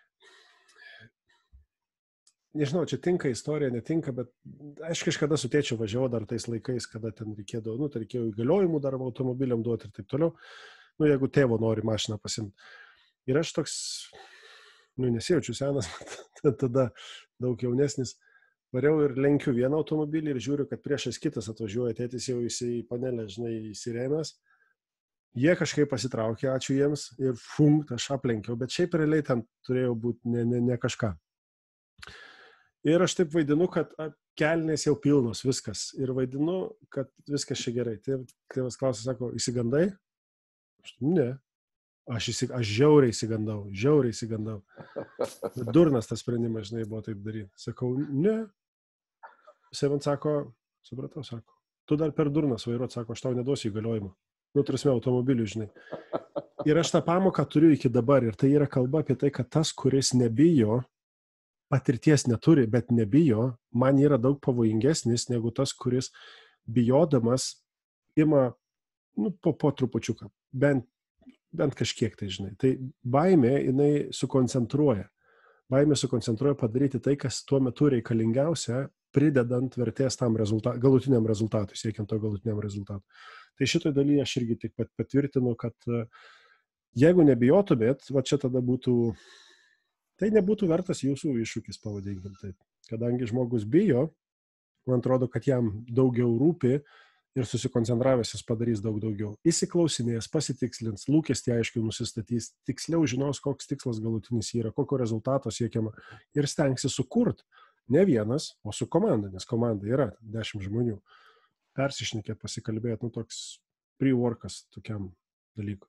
nežinau, čia tinka istorija, netinka, bet aš kažkada su tėčiu važiavau dar tais laikais, kada ten reikėdavo, tai reikėjo įgaliojimų dar automobiliam duoti ir taip toliau. Jeigu tėvo nori mašiną pasimti. Ir aš toks, nesijaučiu senas, tada daug jaunesnis, variau ir lenkiu vieną automobilį ir žiūriu, kad priešais kitas atvažiuoja, tėtis jau į panelę, žinai, įsirėmęs. Jie kažkaip pasitraukė, ačiū jiems, ir aš aplenkiau, bet šiaip realiai ten turėjo būti ne kažką. Ir aš taip vaidinu, kad kelnės jau pilnos, viskas. Ir vaidinu, kad viskas čia gerai. Tėvas klausė, sako, įsigandai? Ne. Aš žiauriai įsigandau. Durnas tas sprendimas, žinai, buvo taip daryti. Sakau, ne. Jisai man sako, supratau, sako, tu dar per durnas vairuot, sako, aš tau neduosiu įgaliojimą. Tarsi automobilių, žinai. Ir aš tą pamoką turiu iki dabar. Ir tai yra kalba apie tai, kad tas, kuris nebijo, patirties neturi, bet nebijo, man yra daug pavojingesnis negu tas, kuris bijodamas ima po trupučiuką. Bent kažkiek tai, žinai. Tai baimė, jinai sukoncentruoja. Baimė sukoncentruoja padaryti tai, kas tuo metu reikalingiausia, pridedant vertės tam galutiniam rezultatui, siekiant to galutiniam rezultatui. Tai šitoj dalyje aš irgi tik patvirtinu, kad jeigu nebijotumėt, va čia tada tai nebūtų vertas jūsų iššūkis, pavadinkim taip. Kadangi žmogus bijo, man atrodo, kad jam daugiau rūpi, ir susikoncentravęs jis padarys daug daugiau. Įsiklausinės, pasitikslins, lūkestį aiškiai nusistatys, tiksliau žinos, koks tikslas galutinis yra, kokio rezultato siekiama ir stengsis sukurti ne vienas, o su komanda, nes komanda yra 10 žmonių. Persišnekėt, pasikalbėt, toks pre-workas tokiam dalykui.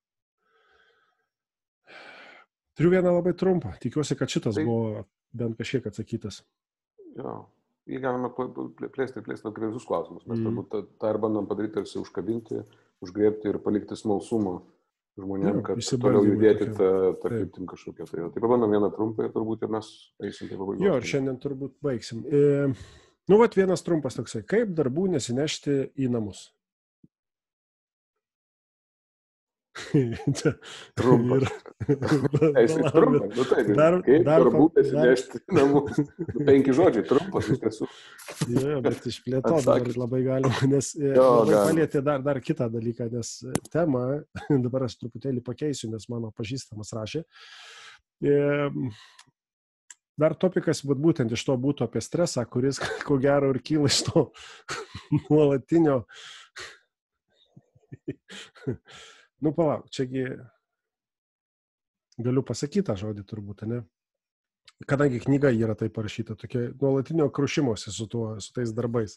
Turiu vieną labai trumpą. Tikiuosi, kad šitas buvo bent kažkiek atsakytas. Jo. Jį galime plėsti visus klausimus. Mes turbūt tą ir bandom padaryti, tarsi užkabinti, užgriebti ir palikti smalsumą žmonėm, kad toliau judėti tą kryptim kažkokią. Tai pabandom vieną trumpą ir turbūt ir mes eisim tai pabaigos. Jo, ir šiandien turbūt baigsim. Vienas trumpas toksai. Kaip darbų nesinešti į namus? Trumpas. Jis trumpas. Kaip darbų nesinešti į namus? 5 žodžiai, trumpas iš tiesų. Jo, bet išplėto dabar labai galima, nes palietė dar kitą dalyką, nes temą, dabar aš truputėlį pakeisiu, nes mano pažįstamas rašė. Dar topikas būtent iš to būtų apie stresą, kuris ko gero ir kyla iš to nuolatinio. Palauk, čiagi galiu pasakyti tą žodį turbūt, ne? Kadangi knyga yra taip parašyta, tokia nuolatinio krušimosi su tais darbais.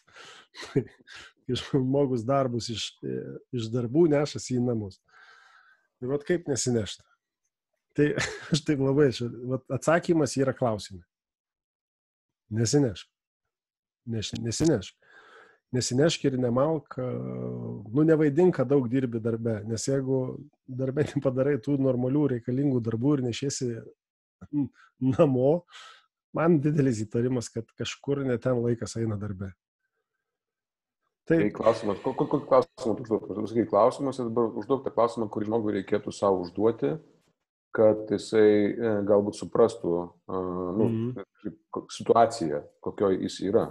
Žmogus darbus iš darbų nešasi į namus. Ir kaip nesinešti? Tai aš taip labai, atsakymas yra klausimai. Nesinešk. Nesinešk. Nesinešk ir nemalk, nevaidink, kad daug dirbi darbe, nes jeigu darbe nepadarai tų normalių reikalingų darbų ir nešiesi namo, man didelis įtarimas, kad kažkur ne ten laikas eina darbe. Tai klausimas, kokį klausimą užduoti? Klausimas, užduok tą klausimą, kurį žmogui reikėtų savo užduoti, kad jisai galbūt suprastų situaciją, kokioje jis yra.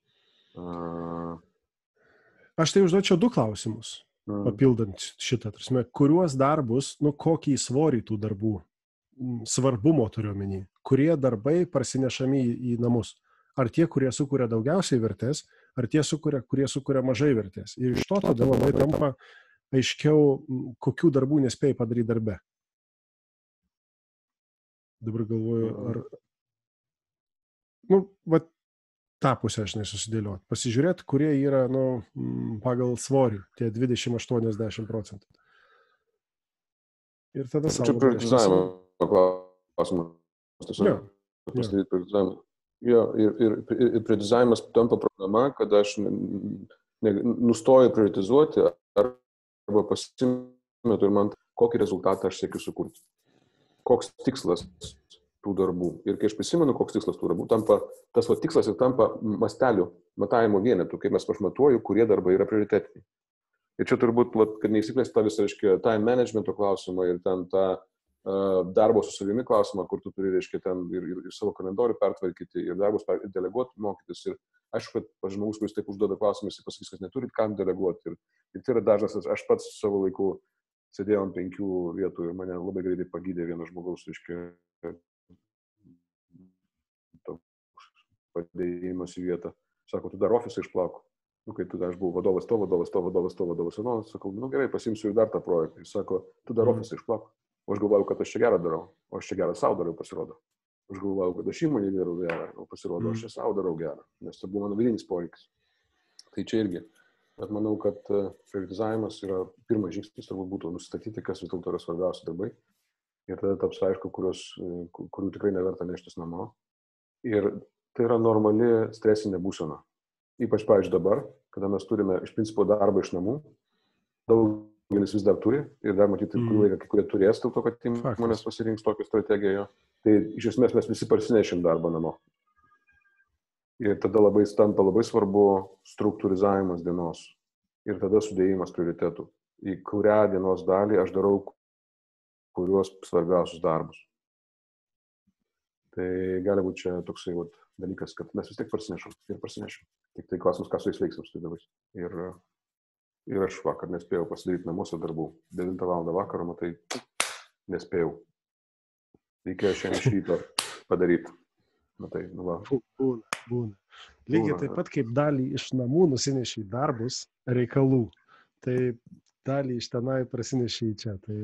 Aš tai užduočiau 2 klausimus, papildant šitą. Kuriuos darbus, kokį svorį tų darbų svarbumo turiu omeny, kurie darbai parsinešami į namus. Ar tie, kurie sukuria daugiausiai vertės, ar tie, kurie sukuria mažai vertės. Ir iš to tada labai tampa aiškiau, kokių darbų nespėjai padaryti darbe. Dabar galvoju, ar... va tą pusę aš nesusidėliuot. Pasižiūrėt, kurie yra, pagal svorį, tie 20-80%. Ir tada savo... Čia prioritizavimo klausimas. Pasidaryti prioritizavimą. Jo, ir prioritizavimas tampa problema, kada aš nustoju prioritizuoti arba pasimetu ir man kokį rezultatą aš siekiu sukurti. Koks tikslas tų darbų. Ir kai aš prisimenu, koks tikslas tų darbų, tas tikslas ir tampa mastelių, matavimo vienetų, kaip mes pašmatuoju, kurie darbai yra prioritetiniai. Ir čia turbūt, kad neįsiplėsti tą visą, reiškia, time managemento klausimą ir ten tą darbo su savimi klausimą, kur tu turi, reiškia, ten ir savo kalendorių pertvarkyti, ir darbus deleguoti, mokytis. Ir aišku, kad žmogus, kuris taip užduoda klausimą, jis pasakys, kad neturit kam deleguoti. Ir tai yra dažnas, aš pats savo laiku sėdėjau ant 5 vietų ir mane labai greitai pagydė vienas žmogaus, reiškia, padėjimas į vietą. Sako, tu dar ofisą išplauk. Kai aš buvau vadovas to, sakau, gerai, pasimsiu ir dar tą projektą. Jis sako, tu dar ofisą išplauk. O aš galvojau, kad aš čia gerą darau, o aš čia gerą savo darau, pasirodo. Aš galvojau, kad aš įmonį darau gerą, o pasirodo, aš čia savo darau gerą, nes tai buvo mano vidinis poreikis. Tai čia irgi. Bet manau, kad prioritizavimas yra pirmas žingsnis, turbūt būtų nustatyti, kas vis dėlto yra svarbiausi darbai. Ir tada taps aišku, kurių tikrai neverta neštis namo. Ir tai yra normali stresinė būsena. Ypač, pavyzdžiui, dabar, kada mes turime iš principo darbą iš namų, daugelis vis dar turi ir dar matyti, kurį laiką kai kurie turės, dėl to, kad žmonės pasirinks tokią strategiją. Tai iš esmės mes visi parsinešim darbą namo. Ir tada tampa labai svarbu struktūrizavimas dienos ir tada sudėjimas prioritetų. Į kurią dienos dalį aš darau kuriuos svarbiausius darbus. Tai gali būti čia toksai dalykas, kad mes vis tiek parsinešam. Tik tai klausimas, ką su jais veiksim su tai darbais. Ir aš vakar nespėjau pasidaryti namuose darbų. 9 val. Vakaro, matai, nespėjau. Reikėjo šiandien iš ryto padaryti. Matai, va. Būna. Lygiai taip pat kaip dalį iš namų nusineši darbus reikalų. Tai dalį iš tenai prasineši į čia. Tai...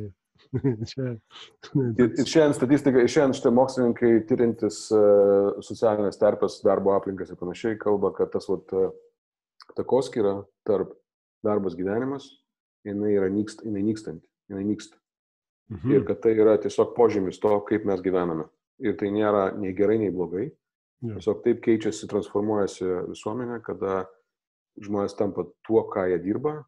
Ir šiandien šitie mokslininkai tyrintis socialinės terpės, darbo aplinkas ir panašiai kalba, kad tas takoskyra tarp darbas gyvenimas, jinai nyksta. Ir kad tai yra tiesiog požymis to, kaip mes gyvename. Ir tai nėra nei gerai, nei blogai. Tiesiog taip keičiasi, transformuojasi visuomenė, kada žmonės tampa tuo, ką jie dirba.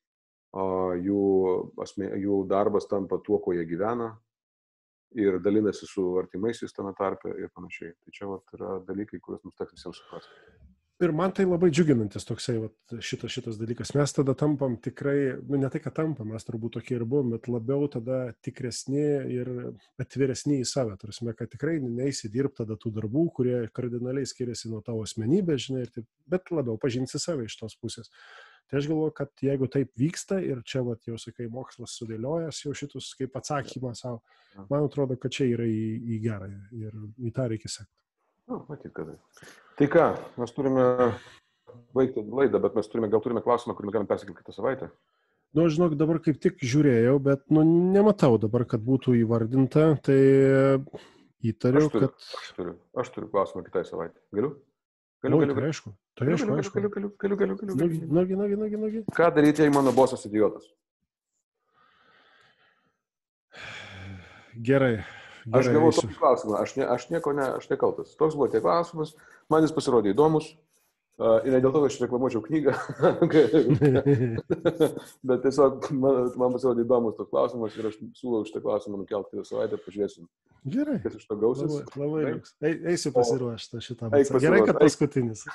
Jų darbas tampa tuo, ko jie gyvena ir dalinasi su artimaisiais tame tarpe ir panašiai. Tai čia yra dalykai, kuriuos mums teks visiems suprasti. Ir man tai labai džiuginantis toksai šitas dalykas. Mes tada tampam tikrai, ne tai, kad tampam, mes turbūt tokie ir buvom, bet labiau tada tikresni ir atviresni į save. Tarsi, kad tikrai neįsi dirbti tada tų darbų, kurie kardinaliai skiriasi nuo tavo asmenybės, žinai, bet labiau pažinsi save iš tos pusės. Tai aš galvoju, kad jeigu taip vyksta ir čia, jau sakai, mokslas sudėliojas jau šitus kaip atsakymą savo, man atrodo, kad čia yra į gerą ir į tą reikia sekti. Matyt, kad. Tai ką, mes turime baigti laidą, bet mes gal turime klausimą, kurį galim persikelti kitą savaitę. Žinok, dabar kaip tik žiūrėjau, bet nematau dabar, kad būtų įvardinta, tai įtariu, kad... Aš turiu klausimą kitai savaitę. Galiu? Tai aišku. Galiu. Nugi. Ką daryti, jei mano bosas idiotas? Gerai. Aš gavau tokį klausimą, aš nekaltas. Toks buvo tie klausimas, man jis pasirodė įdomus. Ir ne dėl to, kad aš reklamuočiau knygą, bet tiesiog man pasirodė įdomus toks klausimas ir aš siūlau šitą klausimą nukelti kitą savaitę, pažiūrėsim. Gerai. Kas iš to gausis. Labai liuks. Eisiu pasiruošti šitą. Gerai, kad paskutinis.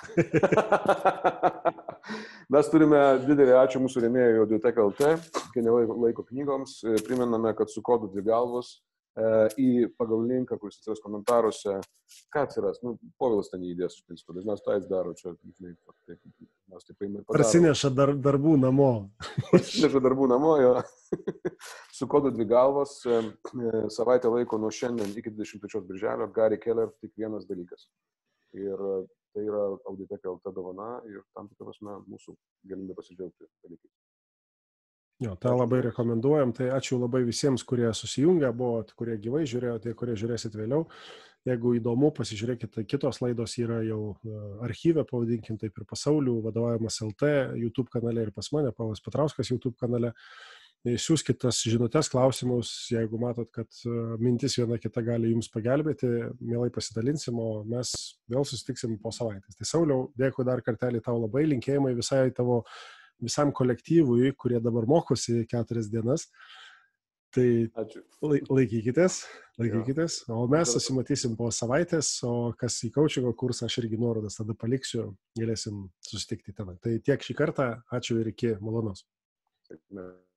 Mes turime didelį ačiū mūsų rėmėjui Audioteka.lt, Genialaus laiko knygoms. Primename, kad su kodu 2 galvos pagal linką, kuris atsiras komentaruose. Ką atsiras? Nu, Povilas ten įdės, iš principo, dažniausiai tą jis daro, čia, žinai, dažniausiai paima ir padaro. Prasineša darbų namo. Prasineša darbų namo, jo. Su kodu 2 galvos, savaitę laiko nuo šiandien iki 23 birželio, Gary Keller tik vienas dalykas. Ir tai yra Auditeka LT dovana ir tam tikrą prasme mūsų galimybė pasidžiaugti dalykai. Jo, tą labai rekomenduojam, tai ačiū labai visiems, kurie susijungę buvo, kurie gyvai žiūrėjo, tie, kurie žiūrėsit vėliau. Jeigu įdomu, pasižiūrėkite, kitos laidos yra jau archyve, pavadinkim taip, ir Pasaulių vadovaujamas LT YouTube kanale ir pas mane, Paulius Petrauskas YouTube kanale. Siųskit tas žinutes, klausimus, jeigu matot, kad mintis viena kita gali jums pagelbėti, mielai pasidalinsim, o mes vėl susitiksim po savaitės. Tai Sauliau, dėkui dar kartelį tau labai, linkėjimai visam kolektyvui, kurie dabar mokosi 4 dienas. Tai ačiū. Laikykitės, o mes susimatysim po savaitės, o kas į coachingo kursą, aš irgi nuorodas tada paliksiu, galėsim susitikti ten. Tai tiek šį kartą, ačiū ir iki malonaus.